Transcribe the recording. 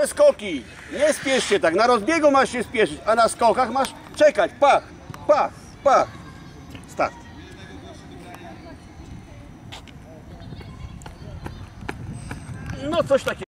te skoki. Nie spiesz się tak. Na rozbiegu masz się spieszyć, a na skokach masz czekać. Pach, pach, pach. Start. No coś takiego.